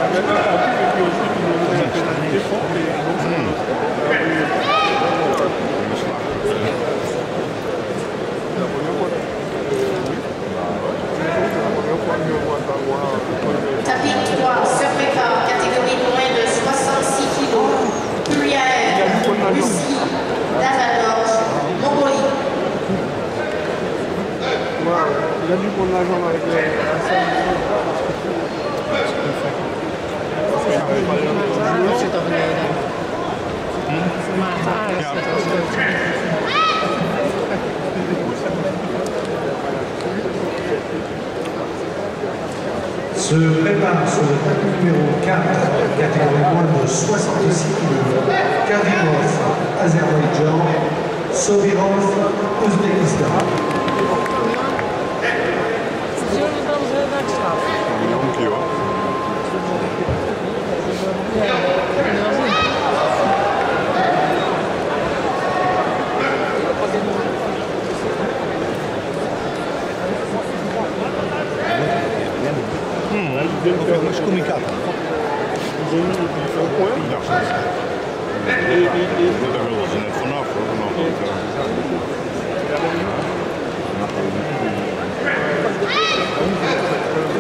Tapis 3, sur-prépa, catégorie moins de 66 kg. Pluriel, Russie, Dazadorj, Mongolie. Il a dû prendre l'argent avec la salle. Se prépare sur le tapis numéro 4, catégorie moins de 66 kg, Kadyrov, Azerbaïdjan, Sobirov, Ouzbékistan. Mas comunicado. Vanaf